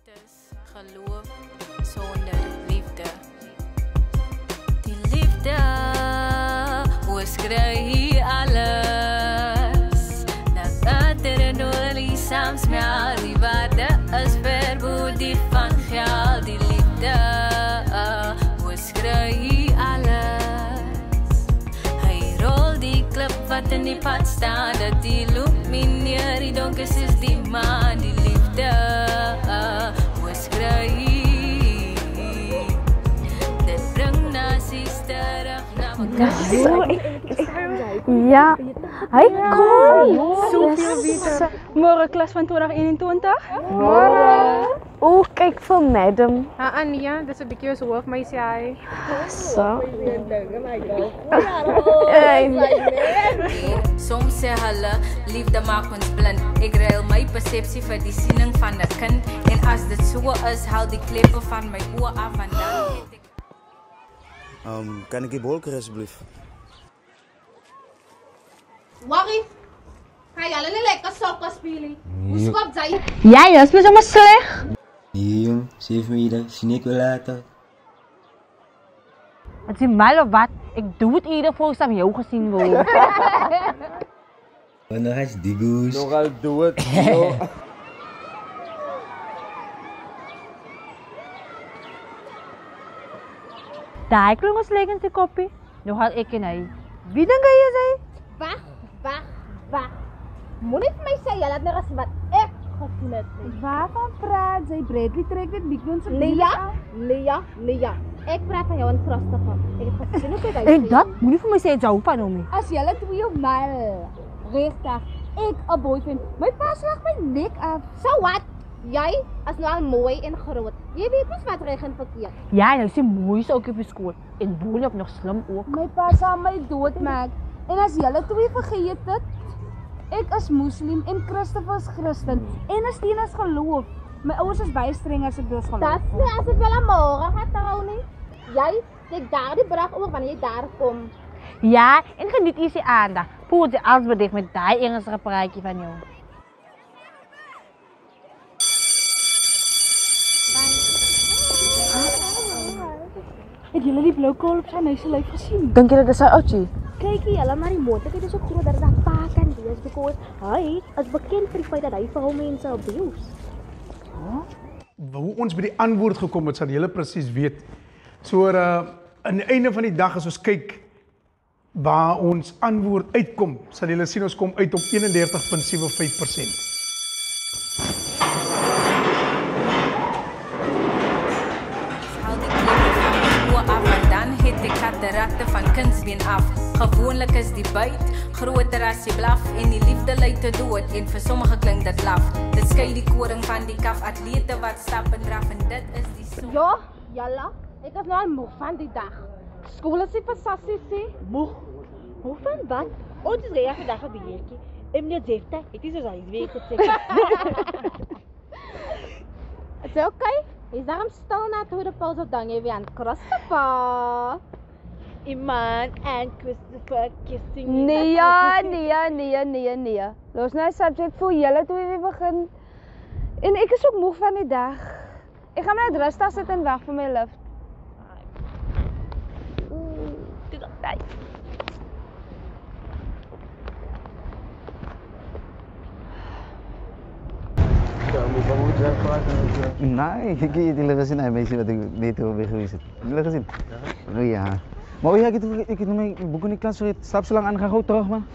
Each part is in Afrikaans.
is geloof zonder liefde. Die liefde, hoe skry hy alles? Nakater en olie samsmel, die waarde is verboed die van geld. Die liefde, hoe skry hy alles? Hy rol die klip wat in die pad staan, dat die illumineer die donkers is die maan. Die liefde, hoe skry hy? Dit bring nasies terug na mekaar. Ja, hy kom. Soveel beter. Môre klas van 2021. Môre. O, kyk vir madam. Ania, dis 'n bietjie so hoof meisie hy. So. Soms sê hulle, liefde maak ons blind. Ek ruil my persepsie vir die siening van 'n kind. En as dit so is, haal die kleppe van my oë af en dan het ek... Kan ik die bol krijgen alsjeblieft? Waggie, ga jy nie lekker sokker speel? Hoe skop jy? Jy is mos sommer sleg. Nee jong, sê vir my dat sien ek wel later. Wat jy mal of wat? Ek doe het eerder volgens aan jou gesien word. Wanneer is die goes? Nogal dood, joh. Daai klink ons lekker in sy koppie. Nou gaan ek en hy. Wie dink hy is hy? Wag. Moenie vir my sê jy het net wat ek gesien het nie. Waarvan praat sy? Bradley trek dit nie ons Lia. Ek praat van jou en Christopher. Ek het gesien hoe jy En dat moenie vir my sê jy hou van hom nie. As julle twee op my regtig, ek 'n boyfriend. My pa slag my nek af. So wat? Jy is nou al mooi en groot. Jy weet mos wat reg en verkeerd. Ja, jy sien mooi so ook op skool en boonop nog slim ook. My pa sal my doodmaak. En as julle twee vergeet dit, ek is moslim en Christopher is Christen. En as teen is geloof. My ouers is baie streng as ek dus geloof. Dat nie as ek wel môre gaan trou nie. Jy steek daar die brag oor wanneer jy daar kom. Ja, en geniet eers die aandag. Poot jy als bedek met daai Engelse praatjie van jou. Het julle die blou kol op sy meisie lyf gesien? Dink jy dit is sy oudjie? Kykie, hulle maar die moontlikheid is ook groot dat dit pa kan wees because hy is bekend vir die feit dat hy vir hom mense abuse. Hoe ons by die antwoord gekom het, sal julle presies weet. So aan die einde van die dag as ons kyk waar ons antwoord uitkom, sal julle sien ons kom uit op 31.75%. De katarakte van kunstbeen af. Gewoonlik is die byt groter as die blaf en die liefde lei te dood en vir sommige klink dit laf. Dit skei die koring van die kaf atlete wat stap en draf en dit is die so. Ja, jalla, ek is nou al moeg van die dag. Skool is nie vir sassie sê. Moeg? Hoe van wat? Ons is reg vandag op die heertjie. En meneer Jefta, het is ons huiswerk getrek. Is dit okay? Is daarom stil na toe de pauze of dan jy weer aan Christopher? Iman en Christopher kissing. Nee. Los nou subject vir julle toe weer begin. En ek is ook moeg van die dag. Ek gaan net rustig sit en wag vir my lift. Dit is tyd. Nee, ik heb jullie gezien, een beetje wat ik niet heb geweest. Jullie gezien? Oh ja. Maar oh ja, ik heb mijn boek in de klas, stap zo lang aan, ga gauw terug man.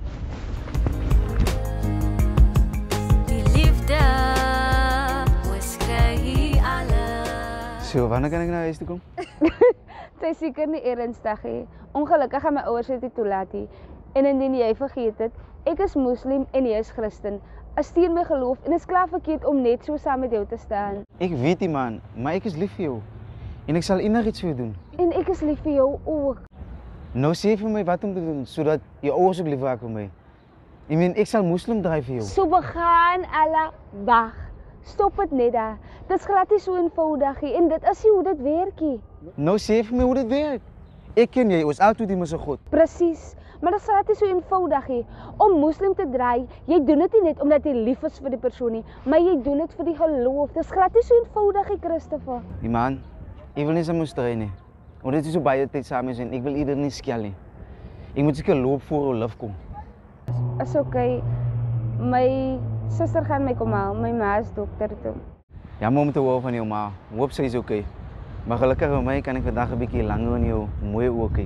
Die liefde, hoe skry hy alles? Zo, wanneer kan ik naar huis toe komen? Sy is seker nie ernstig nie. Ongelukkig gaan my ouers dit nie toelaat nie. En indien jy vergeet het, ek is moslim en jy is Christen. Is teen my geloof en is klaar verkeerd om net so saam met jou te staan. Ik weet die man, maar ik is lief voor jou. En ik zal innig iets voor je doen. En ek is lief vir jou ook. Nou sê vir my wat om te doen, zodat je ouders ook lief raak voor mij. Ik meen, ik zal moslim draaien voor jou. Subhan Allah, wag. Stop het net daar. Dit is glad nie so eenvoudig nie en dit is nie hoe dit werk nie. Nou sê vir my hoe dit werkt. Ek en jy, ons altyd die mos God. Presies. Maar dit is glad nie so eenvoudig nie. Om moslim te draai, jy doen dit nie net omdat jy lief is vir die persoon nie, maar jy doen dit vir die geloof. Dit is glad nie so eenvoudig nie, Christopher. Die man, ek wil nie saam moes train nie. Want dit is so baie tyd saam is en ek wil ieder nie skel nie. Ek moet seker loop voor ou lief kom. Is okay. My suster gaan my kom haal. My ma is dokter toe. Ja, maar om te hoor van jou ma. Hoop sy is okay. Maar gelukkig vir my kan ek vandag 'n bietjie langer in jou mooi oë kyk.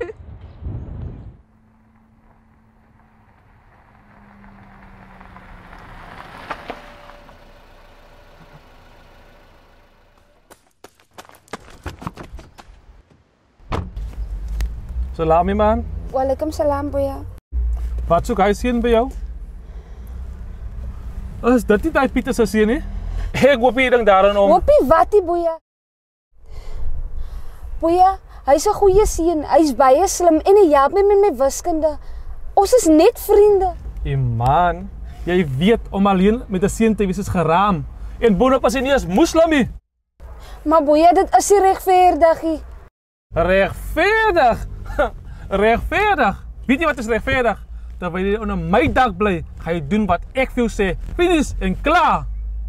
Salami man. Walaikum salam, boeia. Wat soek hy seun by jou? Is dit nie daai Pieter se seun nie? Ek hoop jy dink daaraan om. Hoopie wat die boeia? Boeia, hy's 'n goeie seun. Hy's baie slim en hy help my met my wiskunde. Ons is net vriende. Man, jy weet om alleen met 'n seun te wees is geraam. En boonop as hy nie is moslim nie. Maar boeia, dit is nie regverdig nie. Regverdig? Regverdig? Weet jy wat is regverdig? Terwyl jy onder my dak bly, ga jy doen wat ek vir jou sê. Finies en klaar.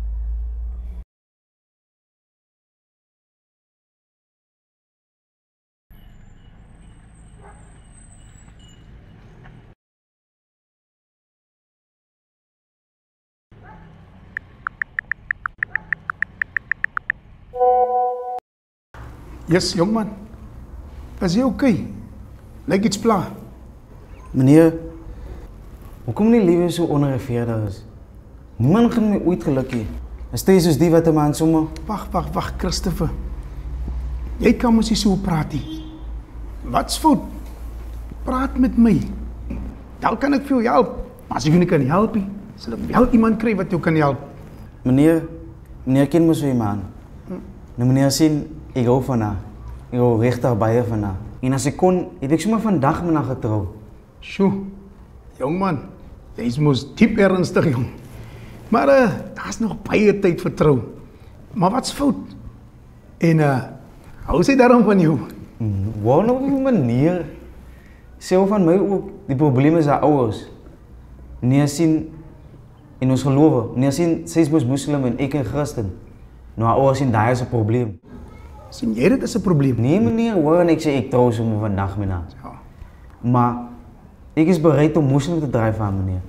Yes, jongman. Is jy okay? Lyk iets pla. Meneer, hoekom nie liewe so onregverdig is? Niemand gaan my ooit geluk hê. Is jy soos die wat 'n man sommer? Wag, Christopher. Jy kan mos nie so praat nie. Wat's fout? Praat met my. Dan kan ek vir jou help. Maar as ek jou nie kan help nie, sal ek wel iemand kry wat jou kan help. Meneer ken mos so 'n man. Nou meneer sien, ek hou van haar. Ek hou regtig baie van haar. En as ek kon, het ek sommer vandag met haar getrou. Sjoe, jongman, jy's mos diep ernstig, jong. Maar daar's nog baie tyd vir trou. Maar wat's fout? En hou sy daarom van jou? Wou nou op 'n manier. Sy hou van my ook. Die probleem is haar ouers. Nee sien en ons geloof. Nee sien, sy is moslim en ek 'n Christen. Nou haar ouers sien daai is 'n probleem. Sien jy dit is 'n probleem? Nee meneer, hoor en ek sê ek trou sommer vandag met haar. Ja. Maar ek is bereid om moslim te draai vir haar, meneer.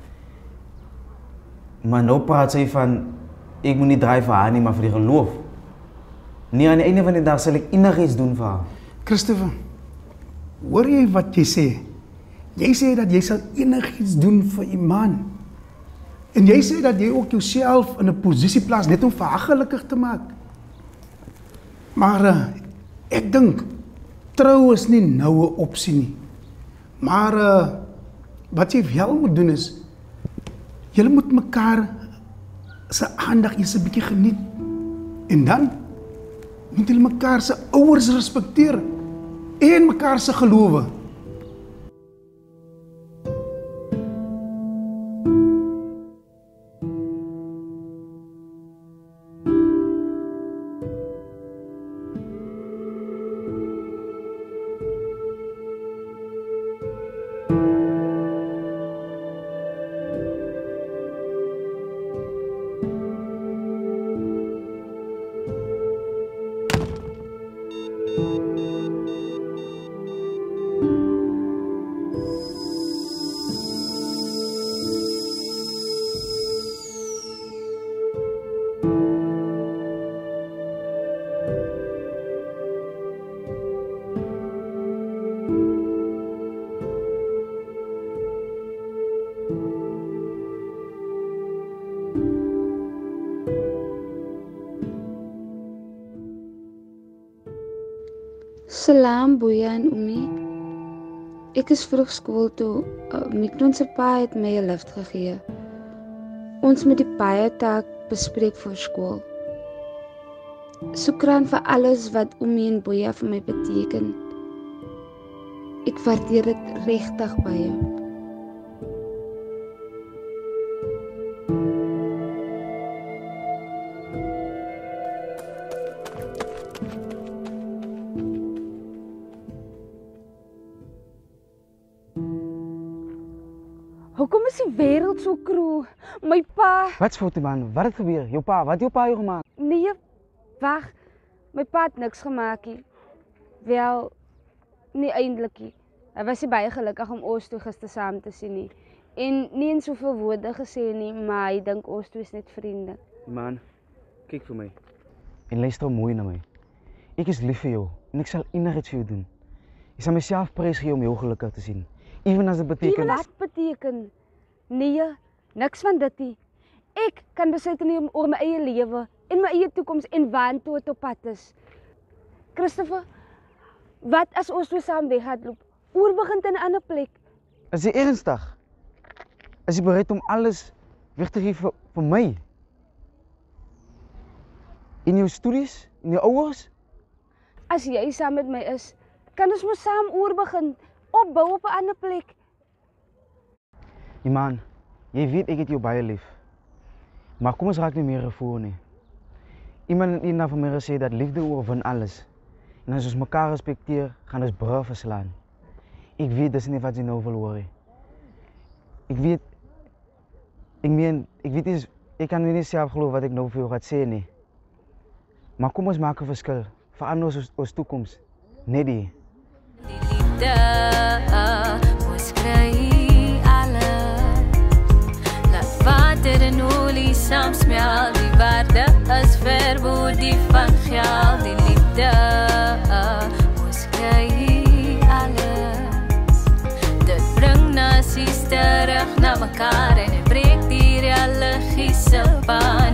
Maar nou praat sy van ek moet nie draai vir haar nie, maar vir die geloof. Nee, aan die einde van die dag sal ek enigiets doen vir haar. Christopher, hoor jy wat jy sê? Jy sê dat jy sal enigiets doen vir iemand. En jy sê dat jy ook jouself in 'n posisie plaas net om vir haar gelukkig te maak. Maar ek dink trou is nie nou 'n opsie nie. Maar wat jy wel moet doen is julle moet mekaar se aandag eers 'n bietjie geniet. En dan moet julle mekaar se ouers respekteer en mekaar se gelowe. Salam, Boeia en Oomie. Ek is vroeg skool toe. Mikron se pa het my 'n lift gegee. Ons moet die baie taak bespreek voor skool. Sukran vir alles wat Oomie en Boeia vir my beteken. Ek waardeer dit regtig baie. is die wêreld so kroe? My pa... Wat's fout man? Wat het gebeur? Jou pa, wat jou pa jou gemaak? Nee, wag. My pa het niks gemaak nie. Wel, nie eintlik nie. Hy was nie baie gelukkig om ons toe gister saam te sien nie. En nie in soveel woorde gesê nie, maar hy dink ons twee is net vriende. Man, kyk vir my. En luister mooi na my. Ek is lief vir jou en ek sal enigiets vir jou doen. Ek sal myself prys gee om jou gelukkig te sien. Even as dit beteken... Wat beteken? Nee, niks van dit nie. Ek kan besluit neem oor my eie lewe en my eie toekoms en waartoe ek op pad is. Christopher, wat as ons twee saam weghardloop? Oor begin in 'n ander plek. Is jy ernstig? Is jy bereid om alles weg te gee vir my? In jou studies? In jou ouers? As jy saam met my is, kan ons mos saam oor begin, opbou op 'n ander plek. Man, jy weet ek het jou baie lief. Maar kom ons raak nie meer gevoel nie. Iemand het eendag van my gesê dat liefde oorwin alles. En as ons mekaar respekteer, gaan ons brug verslaan. Ek weet dis nie wat jy nou wil hoor nie. Ek kan nie self glo wat ek nou vir jou gaan sê nie. Maar kom ons maak 'n verskil. Verander ons toekoms. Net die. Die liefde, ons kry alles. Laat water en olie saam smelt. Die waarde is ver bo die van geld. Die liefde, ons kry alles. Dit bring nasies terug na mekaar en het breek die religie se pad.